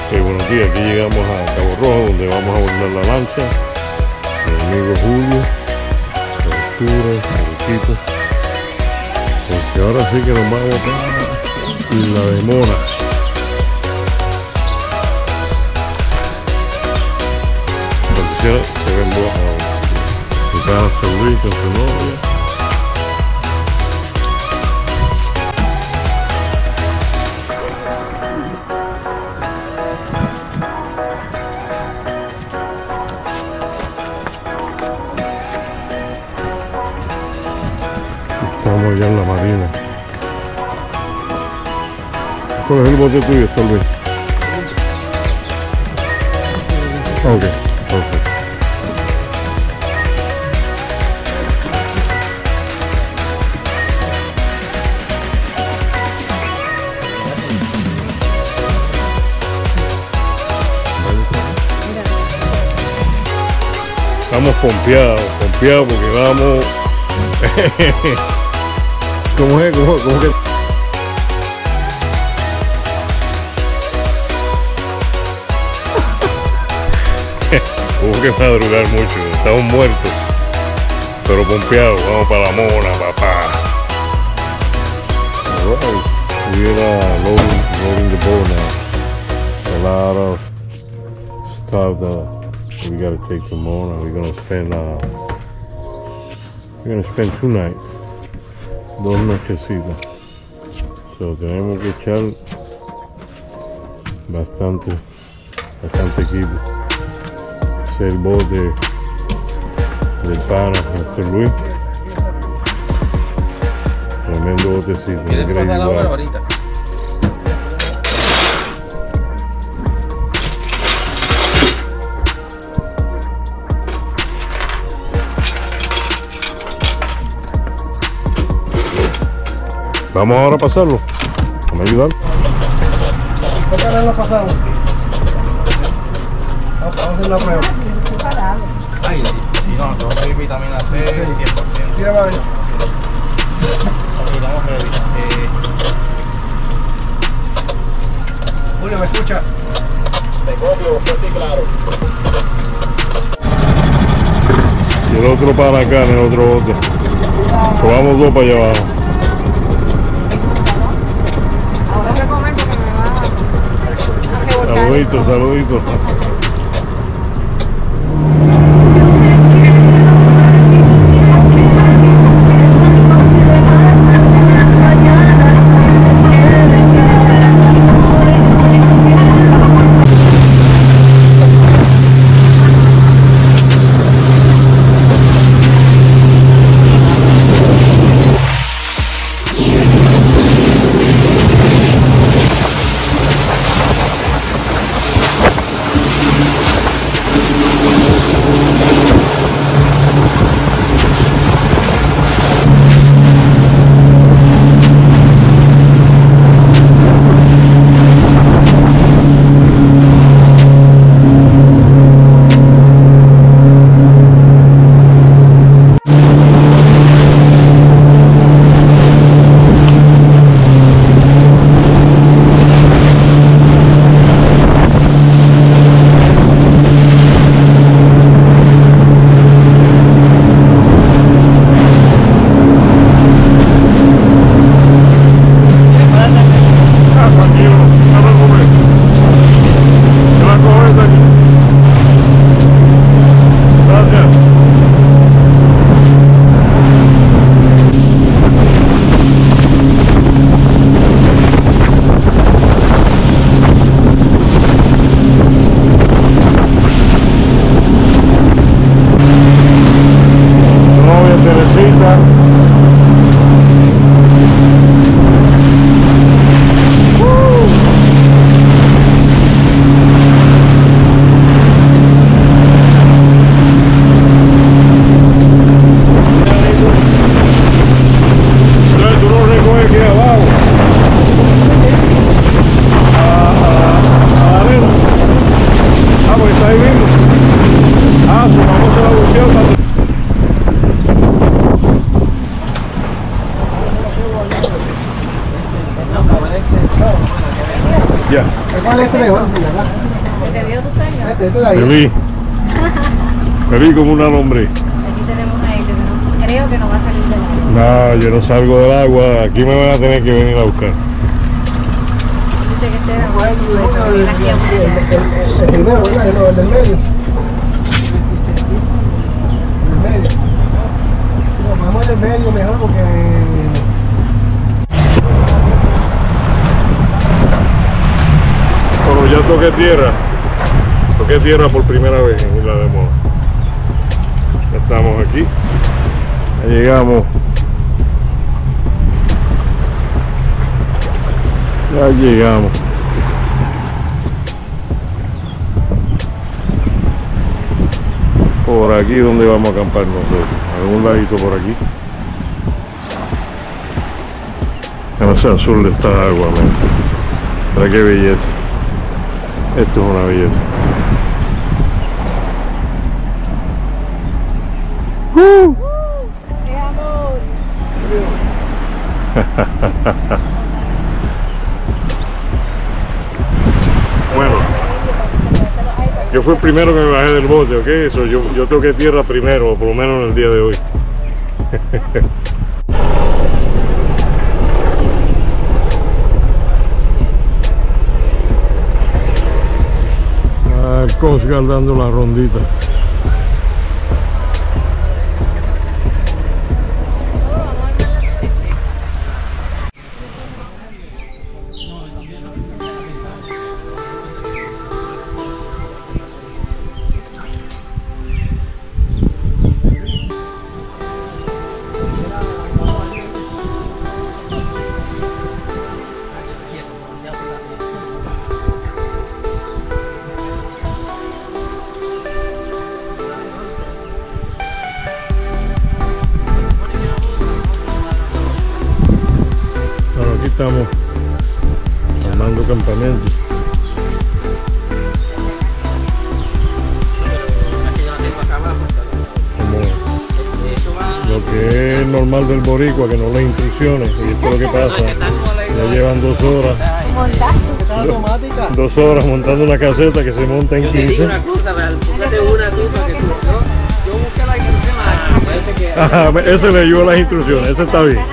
Buenos días, aquí llegamos a Cabo Rojo, donde vamos a abordar la lancha. Mi amigo Julio, Arturo, Mariquito. Porque ahora sí que nos vamos para la de Mona. Porque se ven su cara Saudita, su novia. Estamos allá en la marina. ¿Cuál es el bote tuyo, Solvay? Ok, perfecto. Estamos pompeados porque vamos. ¿Cómo es? ¿Cómo que? Hubo que madrugar mucho, estamos muertos, pero pompeados. Vamos para la Mona, papá. Alright, we are loading the boat now. A lot of stuff that we gotta take to Mona. We're gonna spend 2 nights. 2 nochecitas. So, tenemos que echar bastante equipo. Este es el bote del pana Néstor Luis. Tremendo botecito. ¿Quieres pasar la hora ahorita? Vamos ahora a pasarlo. ¿Me ayudar? ¿Qué tal lo pasamos? Vamos a hacer la prueba. Ay, no, soy vitamina C 100%. Lleva ahí. Ok, estamos ready. Julio, ¿me escucha? Te copio, fuerte y claro. Y el otro para acá en el otro bote. So, vamos 2 para allá abajo. Saluditos, saluditos. Ya. ¿Cuál es este mejor? ¿Te dio tu sueño? Este de ahí. Feliz. Feliz como una lombriz. Aquí tenemos a ellos, que no, creo que no va a salir del agua. No, yo no salgo del agua. Aquí me van a tener que venir a buscar. Dice que este era bueno, su sueño, aquí a buscar. El primero, ¿verdad? No, el del medio. El medio. No, vamos en el medio mejor porque... Bueno, ya toqué tierra. Toqué tierra por primera vez en Isla de Mona. Ya estamos aquí. Ya llegamos. Ya llegamos. Por aquí donde vamos a acampar nosotros. Algún ladito por aquí. En ese azul está agua, man. Mira qué belleza. Esto es una belleza. ¡Qué amor! Bueno, yo fui el primero que me bajé del bote, ¿ok? Eso, yo toqué tierra primero, por lo menos en el día de hoy. El Coast Guard dando la rondita. Estamos armando campamento. Como lo que es normal del boricua, que no le instrucciones, y esto es lo que pasa. Ya llevan 2 horas. 2 horas montando una caseta que se monta en 15. Una cosa, búscate una cosa que tú. Yo busqué la instrucción, parece que... Ajá, ese leyó las instrucciones, ese está bien.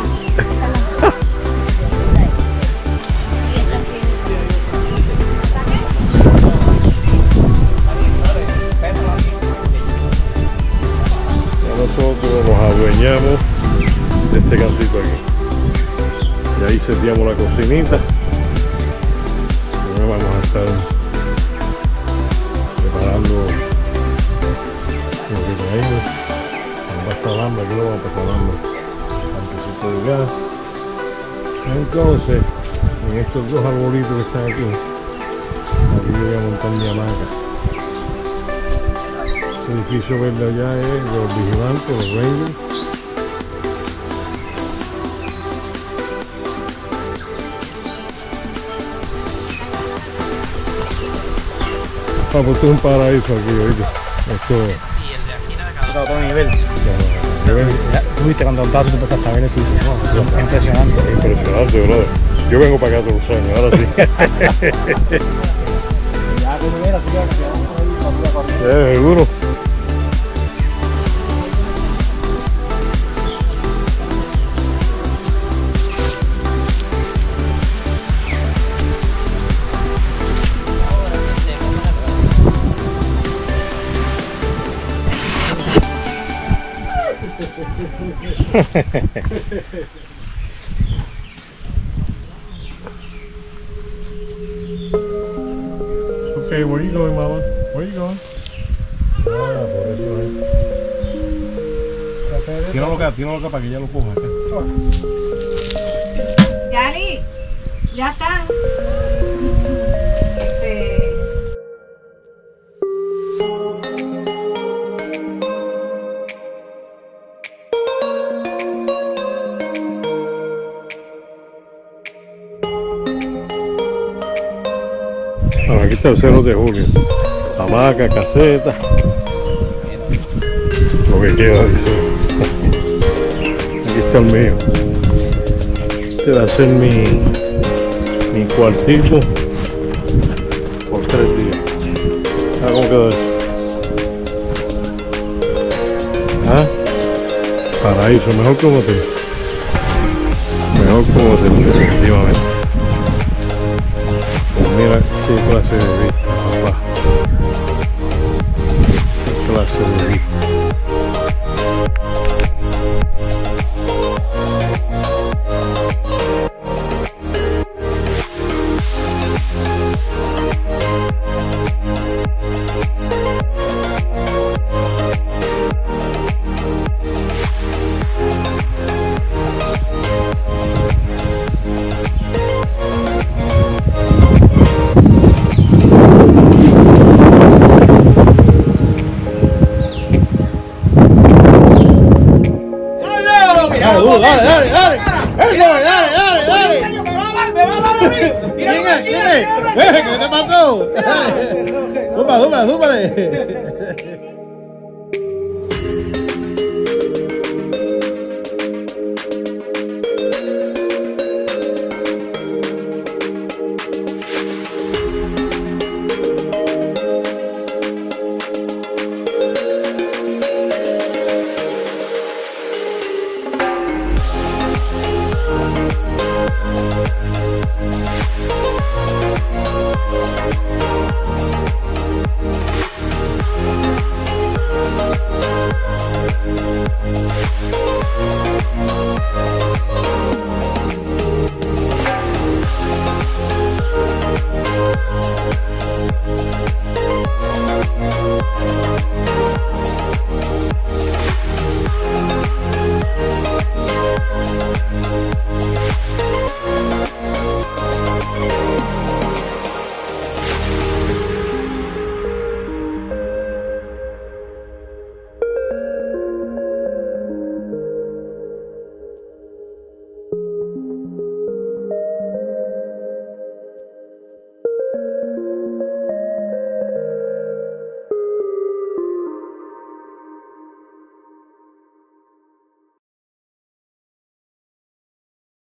Nosotros nos adueñamos de este cantito aquí. Y ahí seteamos la cocinita. Ahora vamos a estar preparando lo que traemos. Un pastalambre, aquí lo vamos a pastalambre. Un poquito de gas. Entonces, en estos 2 arbolitos que están aquí yo voy a montar mi hamaca. El edificio verde allá es los vigilantes, los rangers. Pues esto es un paraíso aquí, ¿oíste? Esto... Y el de aquí nada, Otro nivel. Tú viste cuando estaba su hasta ver esto y dices, wow, impresionante. Impresionante, brother. Yo vengo para acá todos los años, ahora sí. Ya que me viera, Seguro. Okay, where you going, mama? Where you going? Ah, por eso es. Tíralo acá para que ya lo coja acá. Yali, ya está. Bueno, aquí está el 0 de julio. Hamaca, caseta. Lo que queda, dice. Aquí está el mío. Este va a ser mi y cuartico por 3 días. ¿Sabes cómo quedó eso? ¿Ah? Paraíso, mejor que un hotel. Mejor que un hotel, definitivamente. Pues mira qué clase de vista, papá. Qué clase de vista. ¿Qué te pasó? Súbale.